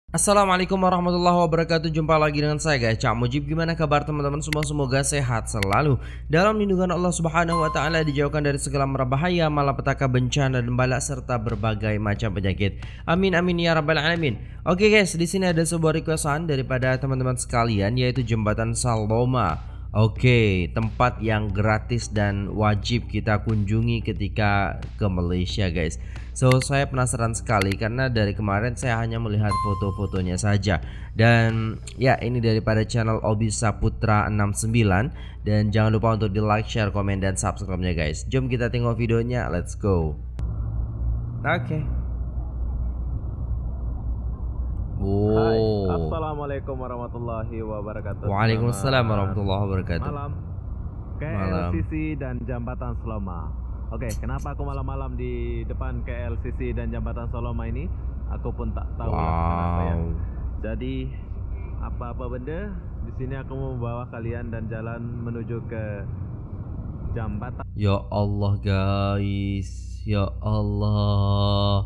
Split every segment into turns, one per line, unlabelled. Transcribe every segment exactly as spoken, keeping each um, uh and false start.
Assalamualaikum warahmatullahi wabarakatuh. Jumpa lagi dengan saya guys, Cak Mujib. Gimana kabar teman-teman semua? Semoga sehat selalu dalam lindungan Allah Subhanahu wa taala, dijauhkan dari segala mara bahaya, malapetaka, bencana dan bala serta berbagai macam penyakit. Amin amin ya rabbal alamin. Oke guys, di sini ada sebuah requestan daripada teman-teman sekalian, yaitu Jembatan Saloma. Oke, tempat yang gratis dan wajib kita kunjungi ketika ke Malaysia guys. So saya penasaran sekali karena dari kemarin saya hanya melihat foto-fotonya saja. Dan ya, ini daripada channel Obi Saputra enam sembilan. Dan jangan lupa untuk di like, share, komen, dan subscribe-nya guys. Jom kita tengok videonya, let's go. Oke. Oh.
Hai, assalamualaikum warahmatullahi wabarakatuh.
Waalaikumsalam warahmatullahi wabarakatuh.
Malam K L
Malam.
C C dan Jambatan Saloma. Oke, kenapa aku malam-malam di depan K L C C dan Jambatan Saloma ini? Aku pun tak tahu lah kenapa ya.
Wow.
Jadi apa-apa benda di sini aku mau bawa kalian dan jalan menuju ke jambatan.
Ya Allah guys, ya Allah.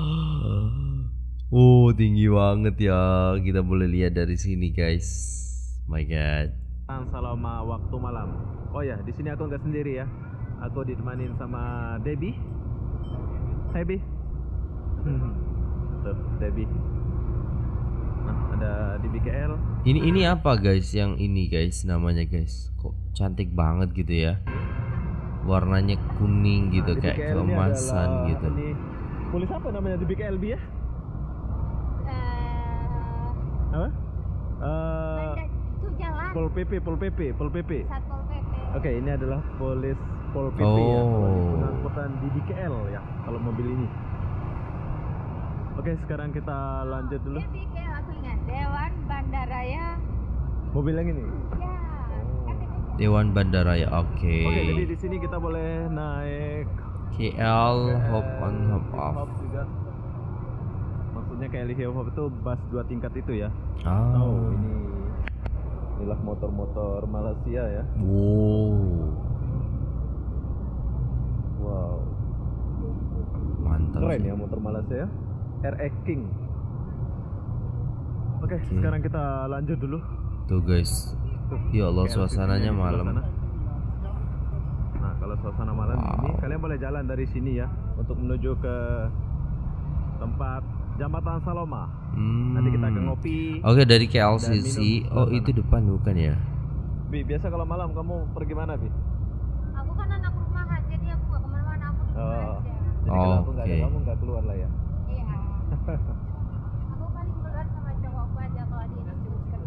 Oh, tinggi banget ya. Kita boleh lihat dari sini guys. My God.
Saloma waktu malam. Oh ya, di sini aku nggak sendiri ya. Aku ditemanin sama Debbie. Hai Bi. Tuh, Debbie. Nah, ada di B K L.
Ini ini apa guys? Yang ini guys namanya guys. Kok cantik banget gitu ya. Warnanya kuning gitu,
Nah, di
kayak
B K L ini
keemasan
adalah
gitu.
Ini polis apa namanya di B K L Bi ya? Apa? Uh,
itu jalan
Pol P P, Pol P P, Pol P P.
Satpol P P.
Oke, ini adalah polis Pol P P ya,
Oh.
polis pengangkutan di B K L ya, kalau mobil ini. Oke, sekarang kita lanjut dulu.
Dia bikin aku ingat Dewan Bandaraya.
Mobil yang ini.
Ya, kan itu
Dewan Bandaraya. Oke.
Oke, jadi di sini kita boleh naik
K L hop on hop
hip
off.
hop juga. Maksudnya kayak hip hop itu bus dua tingkat itu ya.
Ah.
Oh, ini inilah motor-motor Malaysia ya.
Wow.
Wow,
Mantap.
keren
sih.
ya motor Malaysia ya. R X King. Oke,
Oke.
sekarang kita lanjut dulu.
Tuh guys.
Tuh,
Ya Allah,
K L C C
suasananya
di sebelah
malam.
sana. Nah, kalau suasana malam
Wow.
ini, kalian boleh jalan dari sini ya untuk menuju ke tempat Jambatan Saloma.
Hmm.
Nanti kita akan ngopi.
Oke, dari K L C C.
dan minum
Oh,
di
itu
sana.
depan bukan ya?
Bi, biasa kalau malam kamu pergi mana, Bi?
aku kan anak rumahan, jadi aku gak kemana-mana, aku di rumah
Oh.
aja.
Jadi kalau aku nggak ada
Oke.
kamu nggak keluar lah ya.
Iya. Aku paling keluar sama cowokku aja kalau dia disuruhkan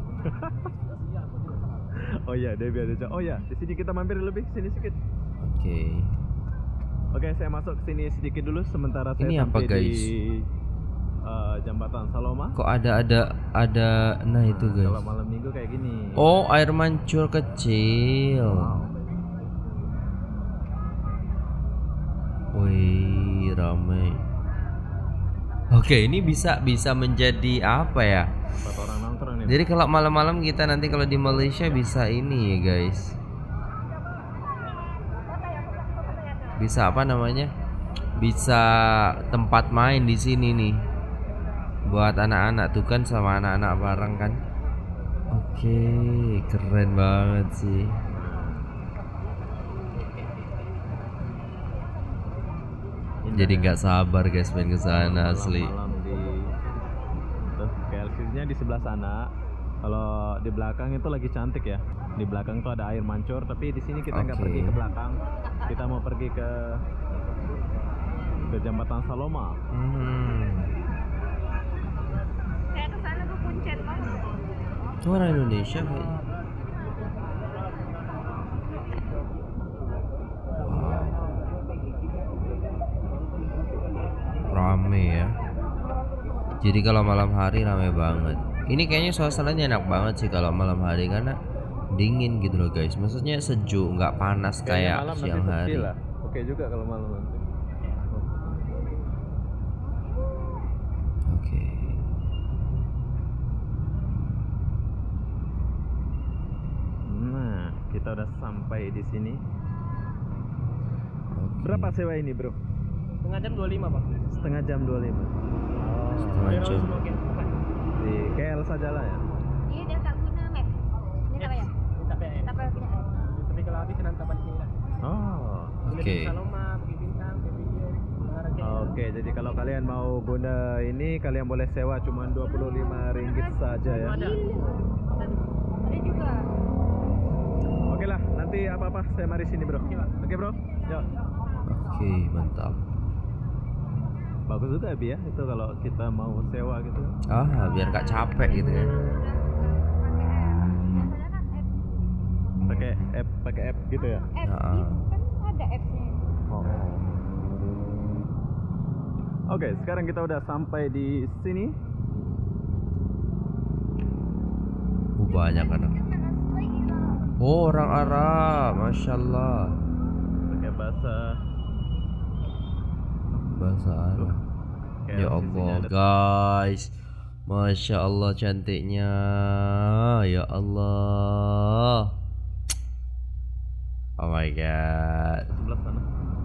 rumah.
Oh iya, Debbie ada cowok. Oh ya, di sini kita mampir lebih sini sedikit.
Oke.
Oke, saya masuk ke sini sedikit dulu sementara saya
Ini apa,
sampai
guys?
di uh, Jambatan Saloma.
Kok ada ada ada nah itu
Nah, kalau
guys.
malam minggu kayak gini.
Oh, air mancur kecil.
Wow.
Wih, ramai. Oke, ini bisa bisa menjadi apa ya?
Empat orang nongkrong nih.
Jadi kalau malam-malam kita nanti kalau di Malaysia bisa ini ya guys. Bisa apa namanya? Bisa tempat main di sini nih. Buat anak-anak tuh kan, sama anak-anak bareng kan. Oke, keren banget sih.
Indah
Jadi
ya.
nggak sabar guys pengen ke sana asli.
Malam di tuh K L C C-nya di sebelah sana. Kalau di belakang itu lagi cantik ya. Di belakang tuh ada air mancur, tapi di sini kita nggak
Oke.
pergi ke belakang. Kita mau pergi ke ke Jambatan Saloma.
Hmm.
Kayak kesana ke Puncen, Mas.
Itu orang Indonesia kayaknya. Wow. Rame ya. Jadi kalau malam hari rame banget. Ini kayaknya suasananya enak banget sih kalau malam hari karena dingin gitu loh guys. Maksudnya sejuk, nggak panas
Kayaknya
kayak
malam
siang
nanti
hari.
sepi lah. Oke juga kalau malam nanti.
Oke.
Nah, kita udah sampai di sini.
Oke.
Berapa sewa ini, Bro?
Setengah jam dua puluh lima, Pak.
Setengah jam dua puluh lima.
Setengah jam.
Oke.
Di K L saja lah ya.
Iya, dia tak guna map. Dia tak payah.
Tak payah.
Tak payah kita.
Tapi kalau habis nanti balik sini lah.
Oh.
Oke.
Saloma, pergi Bintang, pergi Video, mengarah ke.
Oke, jadi kalau kalian mau guna ini kalian boleh sewa cuma dua puluh lima ringgit saja ya.
Ada.
Ada juga.
Oke lah, nanti apa-apa saya mari sini bro. Oke bro, yuk.
Oke, mantap.
Bagus juga Bi ya, itu kalau kita mau sewa gitu.
Ah, biar gak capek gitu ya.
Pakai app, pakai app gitu ya.
Apps,
Ah.
iya, kan ada appsnya.
Oh. Oke, sekarang kita udah sampai di sini.
Oh, banyak anak. Oh, orang Arab, masya Allah.
Pakai bahasa.
Bahasa Arab.
Kayak
Ya
di sini
Allah,
ada-
guys. Masya Allah cantiknya. Ya Allah. Oh my god.
sebelah sana.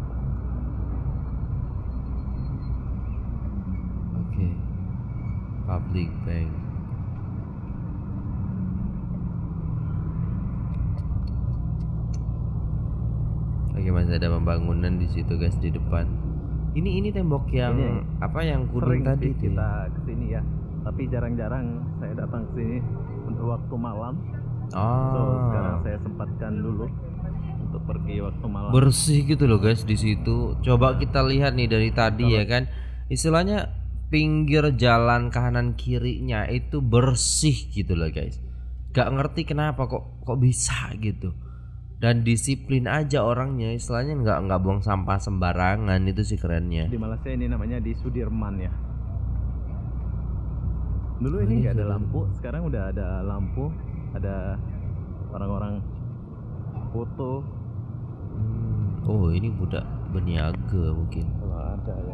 Oke. Public bank. Oke, masih ada pembangunan di situ guys di depan. Ini ini tembok yang
Ini yang
apa yang kuning
Sering
tadi
sih
itu.
kita kesini ya, tapi jarang-jarang saya datang ke sini untuk waktu malam. So sekarang
Ah.
saya sempatkan dulu untuk pergi waktu malam.
Bersih gitu loh guys di situ. Coba kita lihat nih dari tadi ya kan. Istilahnya pinggir jalan kanan kirinya itu bersih gitu loh guys. Gak ngerti kenapa kok kok bisa gitu. Dan disiplin aja orangnya, istilahnya nggak nggak buang sampah sembarangan, itu sih kerennya.
Di Malaysia ini namanya di Sudirman ya.
Oh,
Dulu ini
ini
nggak ada
Sudirman.
lampu, sekarang udah ada lampu, ada orang-orang foto.
Hmm, Oh ini budak berniaga mungkin.
Kalau ada ya.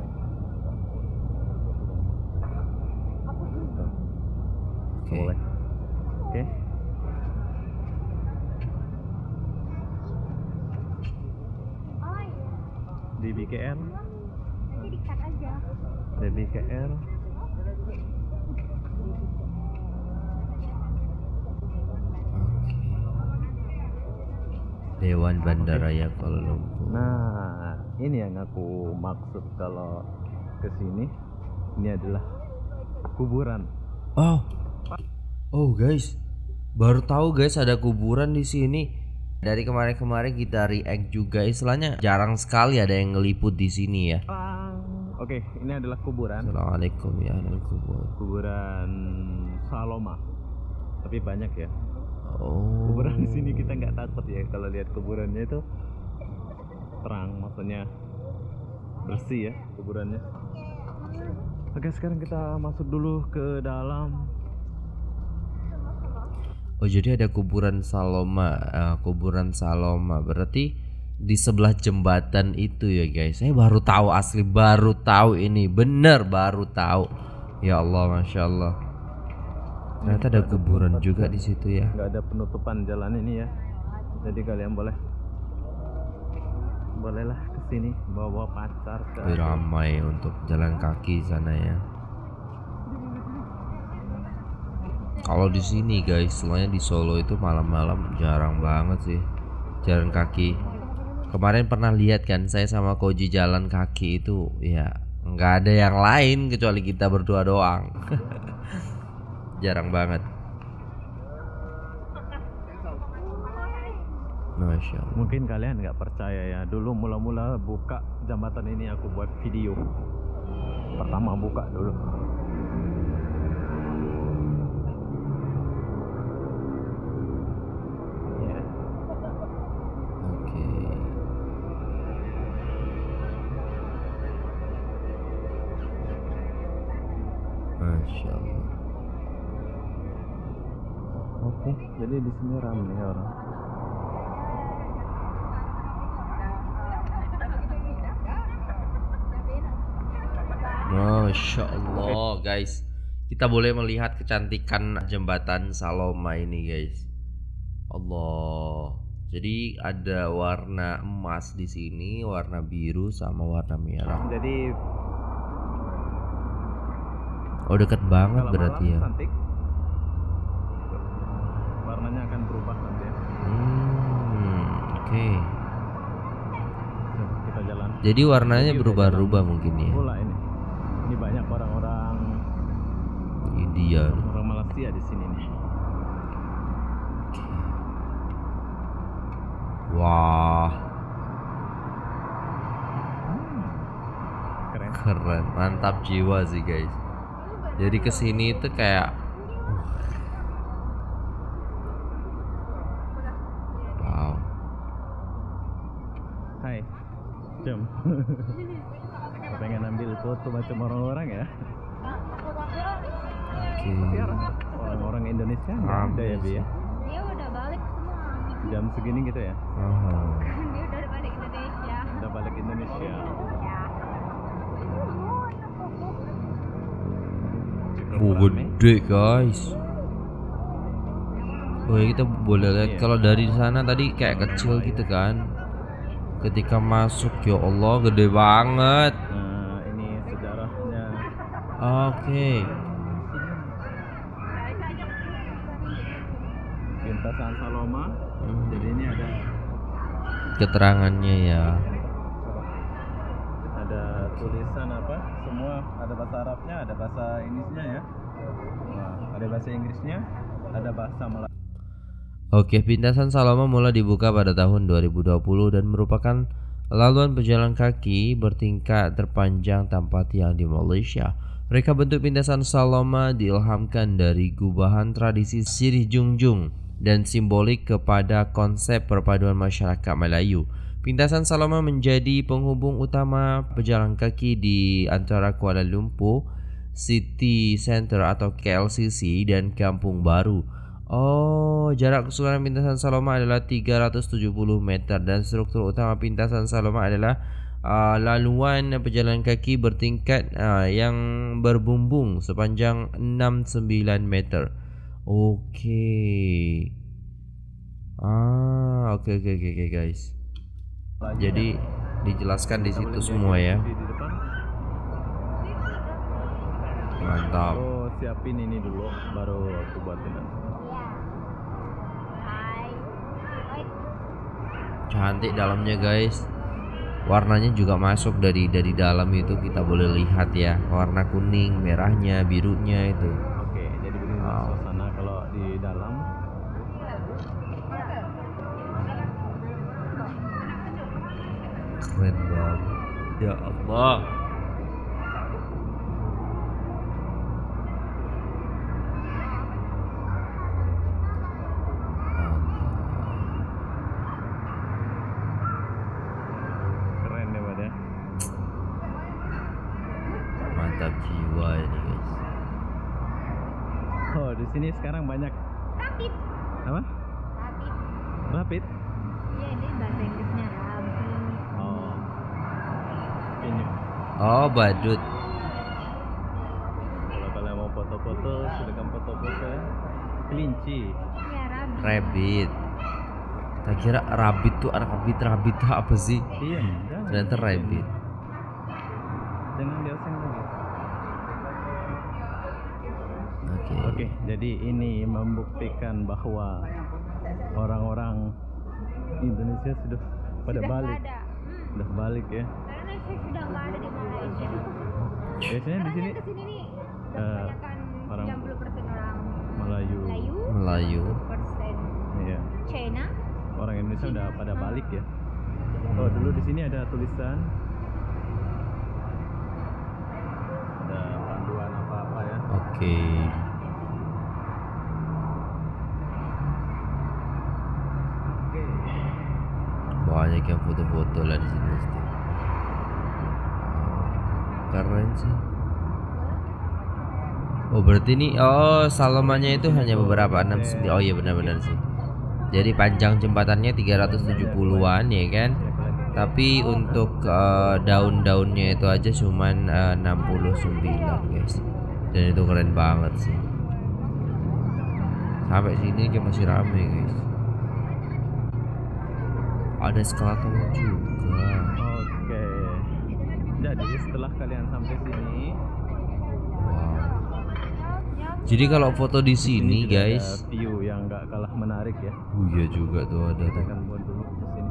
Oke.
Boleh. Oke.
Oh iya.
Di B K R,
Nanti di-cut aja.
di B K R.
Dewan Bandaraya Kuala Lumpur.
Nah, ini yang aku maksud kalau ke sini. Ini adalah kuburan.
Oh, oh guys, baru tahu guys ada kuburan di sini. Dari kemarin-kemarin kita react juga, istilahnya jarang sekali ada yang ngeliput di sini ya.
Ah, Oke, ini adalah kuburan.
Assalamualaikum ya ahlal kubur.
Kuburan Saloma. Tapi banyak ya.
Oh.
Kuburan di sini kita nggak takut ya kalau lihat kuburannya itu terang, maksudnya bersih ya kuburannya. Oke, sekarang kita masuk dulu ke dalam.
Oh jadi ada kuburan Saloma, eh, kuburan Saloma berarti di sebelah jembatan itu ya guys. Saya baru tahu, asli baru tahu ini, bener baru tahu. Ya Allah, masya Allah. Ternyata ada kuburan juga di situ ya.
Nggak ada penutupan jalan ini ya. Jadi kalian boleh bolehlah ke sini bawa pacar ke.
Wih, ramai untuk jalan kaki sana ya. Kalau di sini guys, semuanya di Solo itu malam-malam jarang banget sih jalan kaki. Kemarin pernah lihat kan saya sama Koji jalan kaki itu ya nggak ada yang lain kecuali kita berdua doang. Jarang banget. Masya Allah.
Mungkin kalian nggak percaya ya. Dulu mula-mula buka jembatan ini aku buat video. Pertama buka dulu. Ya.
Oke. Masya Allah.
Oke, jadi di sini ramai orang.
Masya Allah guys, kita boleh melihat kecantikan jembatan Saloma ini guys. Allah. Jadi ada warna emas di sini, warna biru sama warna merah.
Jadi
Oh dekat banget
Kalau
berarti
malam
ya.
cantik. Warnanya akan berubah nanti.
Hmm, oke.
Coba kita jalan.
Jadi warnanya
Jadi udah
berubah-ubah
jalan
mungkin ya.
Pula ini. Ini banyak orang-orang
India.
orang Malaysia di sini nih.
Wah,
Keren.
keren, mantap jiwa sih guys. Jadi kesini itu kayak wow.
Hai. Jam. Pengen ambil foto macam orang-orang ya.
Oke.
Orang-orang Indonesia nggak ada ya, Bi ya.
Dia udah balik semua.
Jam segini gitu ya.
Aha.
Dia udah balik Indonesia.
Udah balik Indonesia.
Ya.
Cukup
Oh,
rame.
gede guys. Oh ya, kita boleh lihat
Iya.
kalau dari sana tadi kayak kecil gitu kan. Ketika masuk ya Allah gede banget.
Nah, ini sejarahnya.
Oke.
Lintasan Saloma.
Hmm.
Jadi ini ada
Keterangannya ya.
ada tulisan apa? Semua ada bahasa Arabnya, ada bahasa Inggrisnya ya. Nah, ada bahasa Inggrisnya, ada bahasa Melayu.
Oke, Pintasan Saloma mulai dibuka pada tahun dua ribu dua puluh dan merupakan laluan pejalan kaki bertingkat terpanjang tanpa tiang di Malaysia. Reka bentuk Pintasan Saloma diilhamkan dari gubahan tradisi Sirih Jungjung dan simbolik kepada konsep perpaduan masyarakat Melayu. Pintasan Saloma menjadi penghubung utama pejalan kaki di antara Kuala Lumpur City Center atau K L C C dan Kampung Baru. Oh, jarak keseluruhan Pintasan Saloma adalah tiga ratus tujuh puluh meter dan struktur utama Pintasan Saloma adalah uh, laluan pejalan kaki bertingkat uh, yang berbumbung sepanjang enam puluh sembilan meter. Oke. Ah, oke oke oke oke guys. Jadi dijelaskan di situ semua ya.
Di di depan.
Mantap.
Oh, siapin ini dulu baru aku buatin.
Hai. Hai.
Cantik dalamnya guys. Warnanya juga masuk dari dari dalam itu kita boleh lihat ya. Warna kuning, merahnya, birunya itu.
Oke, jadi begini
Wow.
suasana kalau di dalam.
Keren banget. Ya Allah.
Keren ya, Bad ya.
Mantap jiwa ini guys.
Oh, di sini sekarang banyak
Rapid.
apa?
Rapid.
Rapid.
Iya, ini bahasa Inggrisnya rapid.
Oh. Ini.
Oh, badut.
Kalau kalian mau foto-foto, silakan foto-foto. Kelinci.
Iya, rapid.
Rabbit. Tak kira rabbit tuh anak rabbit, rabbit tuh apa sih?
Iya, jangan.
Ternyata rabbit.
Jangan dioseng lagi.
Oke.
Oke, jadi ini membuktikan bahwa orang-orang Indonesia sudah pada
Sudah
balik.
nggak ada. Hmm.
Sudah balik ya.
Karena saya sudah nggak ada di Malaysia.
Biasanya di
Karena
sini
yang kesini nih
eh,
kebanyakan
orang
sembilan puluh persen orang
Melayu.
Melayu,
Melayu.
dua puluh persen
Iya.
China.
Orang Indonesia udah pada balik ya. Oh, dulu di sini ada tulisan. Ada panduan apa-apa ya.
Oke. Banyak yang foto-foto lah di sini pasti. Keren sih. Oh berarti ini oh Salomanya itu hanya beberapa enam sembilan. Oh iya benar-benar sih. Jadi panjang jembatannya tiga ratus tujuh puluhan ya kan. Tapi untuk uh, daun-daunnya itu aja cuman uh, enam puluh sembilan guys. Dan itu keren banget sih. Sampai sini kayak masih rame guys. Ada eskalator juga.
Oke. Jadi setelah kalian sampai sini,
Wow. Jadi kalau foto di
Di
sini
juga
guys,
ada view yang nggak kalah menarik ya.
oh iya juga tuh ada
Kita
tuh.
akan buat dulu di sini.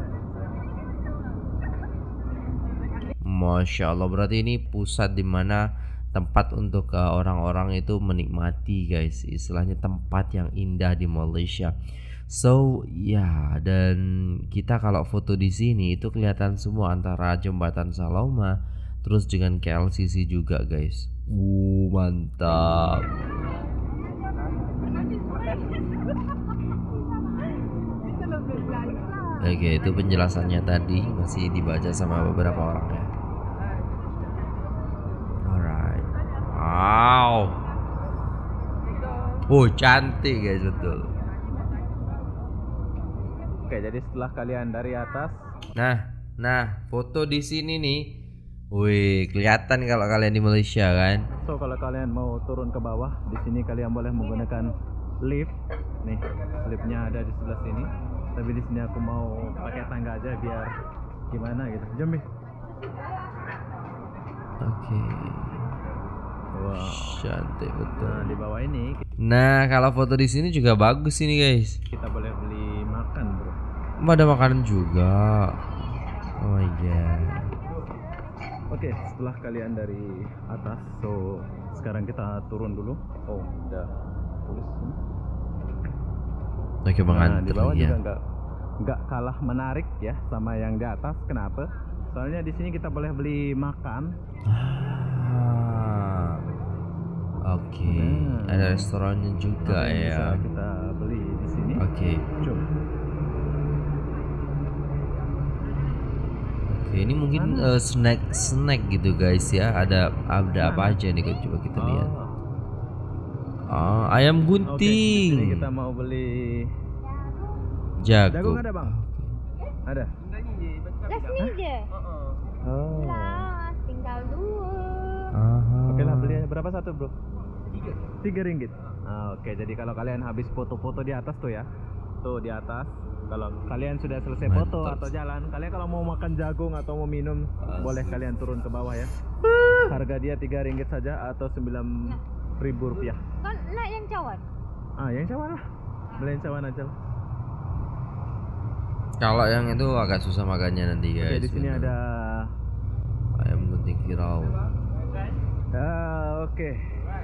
Masya Allah, berarti ini pusat dimana tempat untuk uh, orang-orang itu menikmati guys, istilahnya tempat yang indah di Malaysia. So ya, dan kita kalau foto di sini itu kelihatan semua antara jembatan Saloma terus dengan K L C C juga guys. Uh mantap. Oke, itu penjelasannya tadi masih dibaca sama beberapa orang ya. Alright. Wow. Oh cantik guys, betul.
Oke, jadi setelah kalian dari atas,
Nah, nah foto di sini nih. Wih, kelihatan kalau kalian di Malaysia kan.
so kalau kalian mau turun ke bawah, di sini kalian boleh menggunakan lift. Nih, liftnya ada di sebelah sini. Tapi di sini aku mau pakai tangga aja biar gimana gitu. Jom nih.
Oke.
Wow.
Cantik betul.
Nah, di bawah ini
Nah, kalau foto di sini juga bagus ini guys.
kita boleh beli makan, bro.
Ada makanan juga. Oh my god.
Oke, setelah kalian dari atas, so sekarang kita turun dulu. Oh, udah tulis sini.
Oke, Bang
Nah, di
Anter
bawah
ya.
juga nggak nggak kalah menarik ya sama yang di atas. Kenapa? Soalnya di sini kita boleh beli makan.
Ah. Oke,
Nah.
ada restorannya juga
Apa yang
ya.
bisa kita beli di sini.
Oke.
Jom.
Oke, ini mungkin eh, snack snack gitu guys ya. Ada ada apa aja nih, coba kita lihat.
Oh,
Ah, ayam
oke. Di
gunting.
sini kita mau beli
Jago.
jagung ada, Bang? Ada.
Last ni je.
Oh.
Last tinggal dua.
Aha.
Oke lah, beli aja. Berapa satu, bro? Tiga. Tiga ringgit. Ah, oke, jadi kalau kalian habis foto-foto di atas tuh ya, tuh di atas. Kalau kalian sudah selesai foto
Mantap.
atau jalan, kalian kalau mau makan jagung atau mau minum, boleh kalian turun ke bawah ya. Harga dia tiga ringgit saja atau sembilan ribu rupiah.
Kau nak yang cawan?
Ah, yang cawan lah. Beli yang cawan aja lah.
Kalau yang itu agak susah makannya nanti
Oke,
guys.
di sini
bener.
ada
ayam gunting kirau.
ah, oke.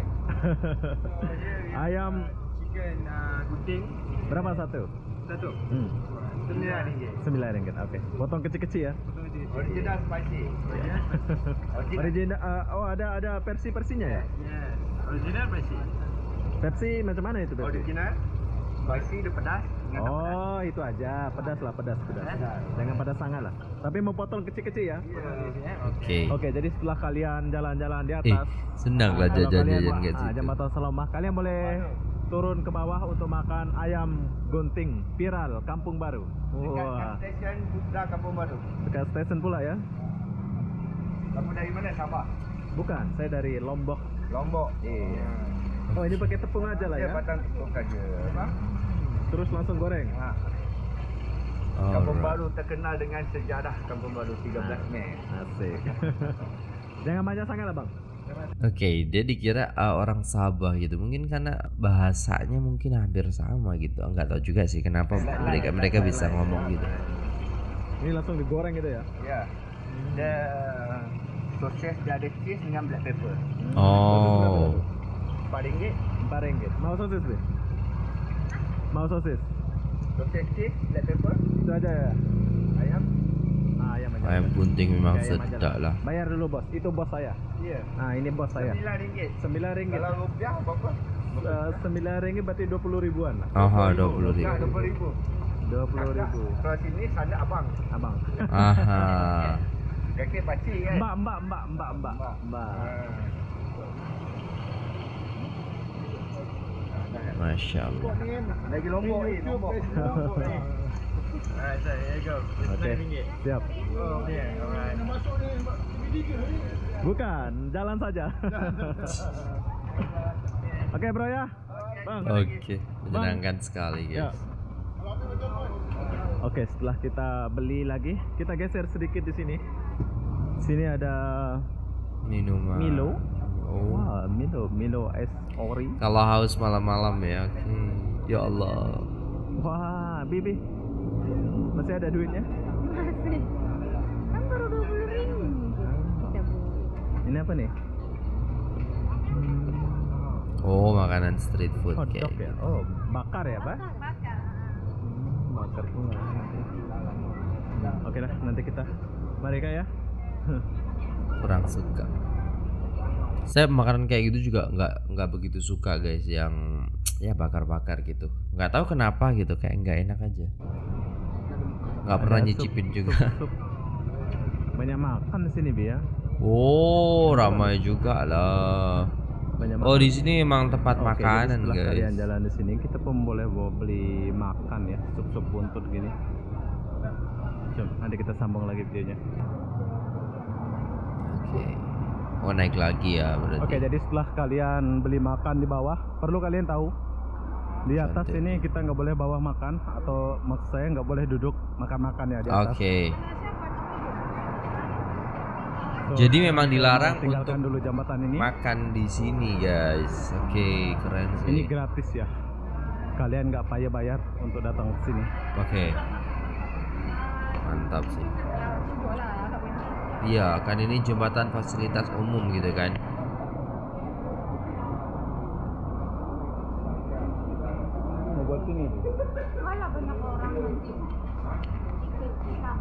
Ayam
Chicken uh, gunting
berapa satu?
satu.
Hmm.
Sembilan ringgit.
sembilan ringgit. Oke. Potong kecil-kecil ya.
Original spicy. Original.
Original ah, oh ada ada versi-versinya ya?
Yes. Original spicy.
Versi macam mana itu versi?
Original spicy dia pedas. dengan tak pedas.
Oh, itu aja. Pedas lah, pedas, pedas. Jangan pedas sangat lah. Tapi mau potong kecil-kecil ya.
Ya.
Oke.
Oke, jadi setelah kalian jalan-jalan di
Eh,
atas,
senang lah
kalau kalian-
jajan-jajan kayak
ah,
gitu.
jembatan Salomah, kalian boleh turun ke bawah untuk makan ayam gunting viral Kampung Baru. Wah,
Stesen Putra Kampung Baru.
dekat stesen pula ya?
Kamu dari mana? Sabah.
Bukan, saya dari Lombok.
Lombok.
Iya. Oh, ini pakai tepung aja lah
Ya,
ya?
batang tepung saja.
Terus langsung goreng.
Ha. Kampung
Alright.
Baru terkenal dengan sejarah Kampung Baru tiga belas Mei.
Asik. Jangan banyak sangat lah, Bang.
Oke, dia dikira uh, orang Sabah gitu. Mungkin karena bahasanya mungkin hampir sama gitu. Enggak tahu juga sih kenapa mereka mereka bisa ngomong gitu.
Ini langsung digoreng gitu ya?
Ya. Dia proses dia ada cheese dengan black pepper.
Oh.
empat ringgit.
empat ringgit. Mau sosis, Be? Mau sosis?
Proses cheese, black pepper,
Itu aja ya?
ayam.
Ah, ayam aja.
Ayam gunting memang
Oke, ayam aja
sedap lah.
Bayar dulu, Bos. Itu bos saya.
Ya.
Nah, ini bos saya.
sembilan ringgit.
sembilan ringgit.
Kalau rupiah berapa?
Eh, sembilan ringgit berarti dua puluh ribuan lah.
Aha, dua puluh ribu.
dua puluh ribu.
dua puluh ribu.
Kalau sini sana abang.
Abang.
Aha.
Kaki pakcik kan?
Mbak, mbak, mbak, mbak, mbak.
Mbak.
Mbak.
Masya Allah.
Lagi Lombok ni, Lombok. Lombok ni. Alright, so here you go. It's
Oke.
nine ringgit.
Siap.
Oh, yeah, alright.
Bukan, jalan saja. Oke, Bro ya. Bang.
Oke, menyenangkan sekali
Ya.
guys.
Oke, setelah kita beli lagi, kita geser sedikit di sini. Sini ada
Minuman.
Milo.
Oh.
Wah, Milo, Milo es ori.
Kalau haus malam-malam ya. Oke. Ya Allah.
Wah, Bibi. Masih ada duitnya?
Masih. Kan baru dua puluh ribu. Kita bu.
Ini apa nih?
Oh, makanan street food
Hotdog
kayak
ya? Oh, bakar ya, Pak?
Bakar, bakar.
Hmm, bakar bunga. Oke lah, nanti kita balik ya.
kurang suka. Saya makanan kayak gitu juga nggak nggak begitu suka guys, yang ya bakar-bakar gitu. Nggak tahu kenapa gitu, kayak nggak enak aja. Nggak pernah
Ada
nyicipin
sup,
juga.
sup, sup. Banyak makan di sini, Bi ya.
Oh, ramai juga lah.
Banyak
Oh,
makan.
di sini emang tempat
Oke, jadi
makanan
setelah
guys.
kalian jalan di sini, kita pun boleh bawa beli makan ya, sup-sup buntut gini. Coba nanti kita sambung lagi videonya.
Oke. Oh, naik lagi ya berarti.
Oke, jadi setelah kalian beli makan di bawah, perlu kalian tahu di atas
Cantik.
ini kita nggak boleh bawa makan, atau maksud saya nggak boleh duduk makan-makan ya di atas.
Oke.
So,
Jadi memang
kalian
dilarang
tinggalkan
untuk
dulu jembatan ini.
makan di sini guys. Oke, keren sih.
Ini gratis ya. Kalian nggak payah bayar untuk datang ke sini.
Oke. Mantap sih. Iya, kan ini jembatan fasilitas umum gitu kan.
Mau buat sini.
Malah banyak orang nanti. Ikut kita.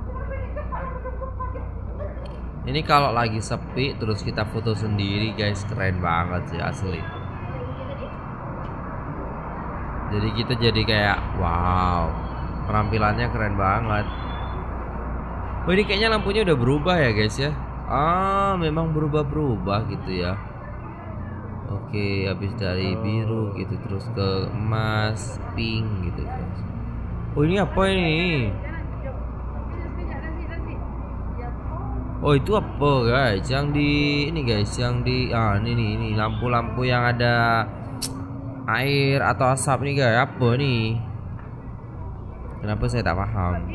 Ini kalau lagi sepi terus kita foto sendiri guys, keren banget sih asli. Jadi kita jadi kayak wow, penampilannya keren banget. Oh, ini kayaknya lampunya udah berubah ya guys ya. Ah, memang berubah-berubah gitu ya. Oke, habis dari biru gitu terus ke emas, pink gitu guys. Oh, ini apa ini? Oh, itu apa guys? Yang di ini guys, yang di ah ini nih, ini lampu-lampu yang ada air atau asap nih guys. Apa nih? Kenapa saya tak paham?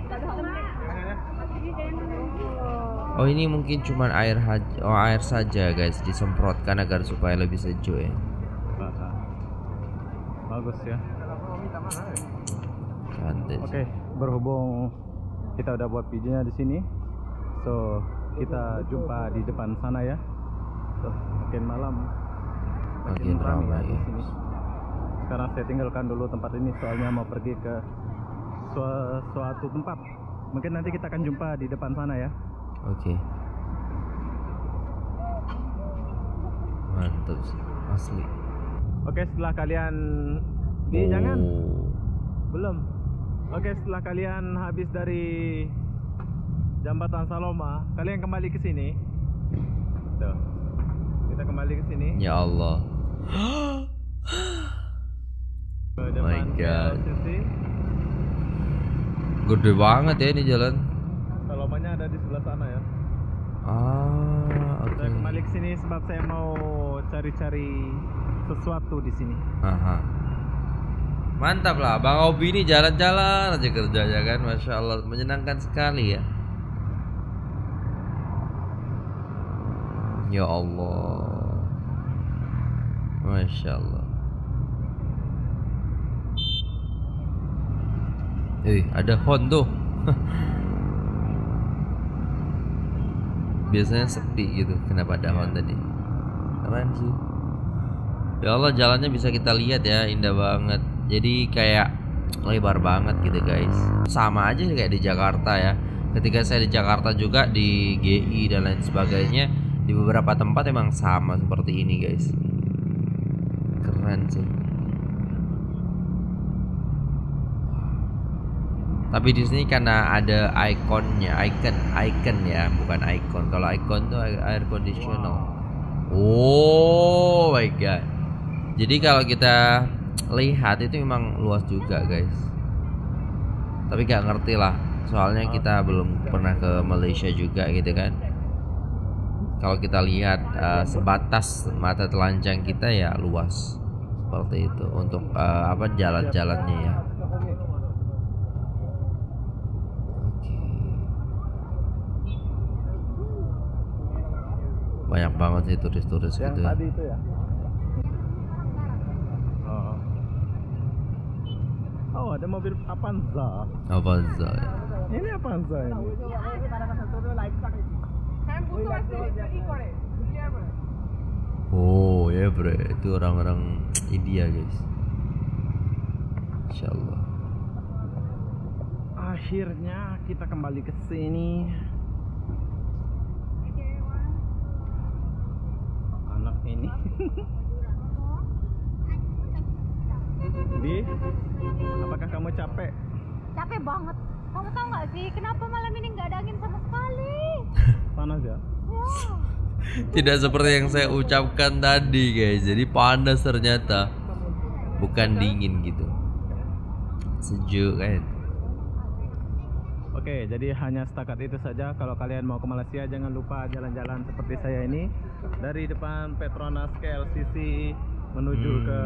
Oh, ini mungkin cuman air haj- oh, air saja guys, disemprotkan agar supaya lebih sejuk ya.
Bagus ya.
Cantik.
Oke, berhubung kita udah buat videonya di sini, so kita jumpa di depan sana ya. So, makin malam
Makin ramai
ya di
ya.
sini. Sekarang saya tinggalkan dulu tempat ini soalnya mau pergi ke sua- suatu tempat. Mungkin nanti kita akan jumpa di depan sana ya.
Oke. Mantap sih, asli.
Oke, setelah kalian ini jangan
Oh.
belum. Oke, setelah kalian habis dari Jembatan Saloma, kalian kembali ke sini. Tuh. Kita kembali ke sini.
Ya Allah.
Ke
My
depan
God.
K L C C.
Gede banget ya ini jalan.
Salomanya ada di sebelah sana ya.
Ah, oke.
Saya kembali ke sini sebab saya mau cari-cari sesuatu di sini.
Aha. Mantap lah, Bang Obi ini jalan-jalan aja kerjanya kan, masya Allah, menyenangkan sekali ya. Ya Allah, masya Allah. Eh, ada hon tuh. Biasanya sepi gitu, kenapa ada hon tadi? Keren sih. Ya Allah, jalannya bisa kita lihat ya, indah banget. Jadi kayak lebar banget gitu guys. Sama aja kayak di Jakarta ya. Ketika saya di Jakarta juga, di G I dan lain sebagainya, di beberapa tempat emang sama seperti ini guys. Keren sih. Tapi di sini karena ada ikonnya, icon, icon ya, bukan icon. Kalau icon tuh air conditioner. Oh my god. Jadi kalau kita lihat itu memang luas juga guys. Tapi gak ngerti lah, soalnya kita belum pernah ke Malaysia juga gitu kan. Kalau kita lihat uh, sebatas mata telanjang kita ya luas seperti itu untuk uh, apa jalan-jalannya ya. banyak banget sih turis-turis
Yang
gitu ya.
tadi itu ya. Oh. Oh, ada mobil Avanza.
Avanza ya.
Ini Avanza ini.
Oh ya bre, itu orang-orang India guys. Insyaallah.
Akhirnya kita kembali ke sini. Anak ini. Di, apakah kamu capek?
Capek banget. Kamu tahu nggak sih kenapa malam ini nggak ada angin sama sekali?
Panas ya?
Ya.
Tidak seperti yang saya ucapkan tadi guys. Jadi panas ternyata, bukan dingin gitu. Sejuk kan.
Oke, jadi hanya setakat itu saja. Kalau kalian mau ke Malaysia, jangan lupa jalan-jalan seperti saya ini dari depan Petronas K L C C menuju
Hmm.
ke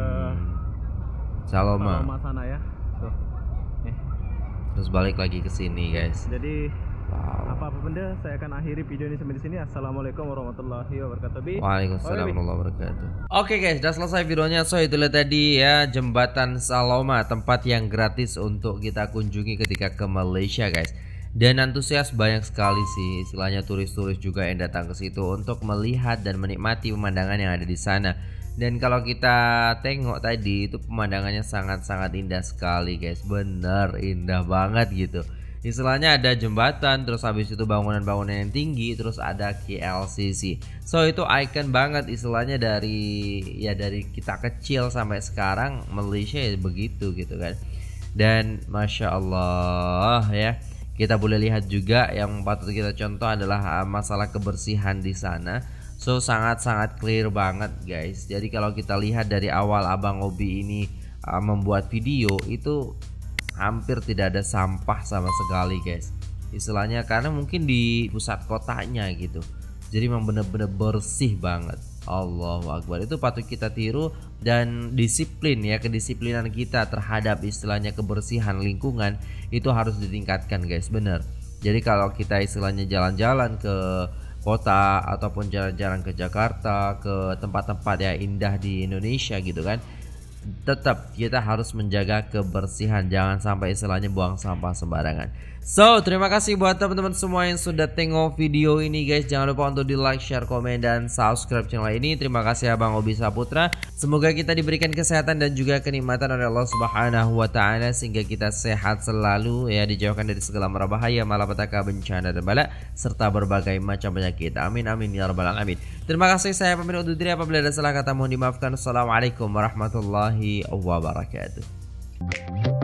Saloma.
Saloma sana ya. Tuh. Nih.
Terus balik lagi ke sini guys.
Jadi
Wow.
apa-apa benda, saya akan akhiri video ini sampai di sini. Assalamualaikum warahmatullahi wabarakatuh. Bi.
Waalaikumsalam
Oke, Bi.
warahmatullahi wabarakatuh. Oke guys, sudah selesai videonya. So itulah tadi ya jembatan Saloma, tempat yang gratis untuk kita kunjungi ketika ke Malaysia guys. Dan antusias banyak sekali sih, istilahnya turis-turis juga yang datang ke situ untuk melihat dan menikmati pemandangan yang ada di sana. Dan kalau kita tengok tadi itu pemandangannya sangat-sangat indah sekali guys, bener indah banget gitu. Istilahnya ada jembatan, terus habis itu bangunan-bangunan yang tinggi, terus ada K L C C. So itu icon banget istilahnya dari ya dari kita kecil sampai sekarang Malaysia ya begitu gitu kan. Dan masya Allah ya, kita boleh lihat juga yang patut kita contoh adalah masalah kebersihan di sana. So sangat-sangat clear banget guys. Jadi kalau kita lihat dari awal Abang Obi ini uh, membuat video itu hampir tidak ada sampah sama sekali guys. Istilahnya karena mungkin di pusat kotanya gitu. Jadi memang benar-benar bersih banget. Allahu Akbar, itu patut kita tiru. Dan disiplin ya, kedisiplinan kita terhadap istilahnya kebersihan lingkungan itu harus ditingkatkan guys, bener. Jadi kalau kita istilahnya jalan-jalan ke kota ataupun jalan-jalan ke Jakarta, ke tempat-tempat yang indah di Indonesia gitu kan, tetap kita harus menjaga kebersihan, jangan sampai istilahnya buang sampah sembarangan. So terima kasih buat teman-teman semua yang sudah tengok video ini guys. Jangan lupa untuk di like, share, komen, dan subscribe channel ini. Terima kasih Abang Obi Saputra. Semoga kita diberikan kesehatan dan juga kenikmatan oleh Allah Subhanahu wa Ta'ala, sehingga kita sehat selalu ya, dijauhkan dari segala mara bahaya, malapetaka, bencana dan bala, serta berbagai macam penyakit. Amin amin ya rabbal alamin. Terima kasih, saya pamit undur diri. Apabila ada salah kata mohon dimaafkan. Assalamualaikum warahmatullahi wabarakatuh.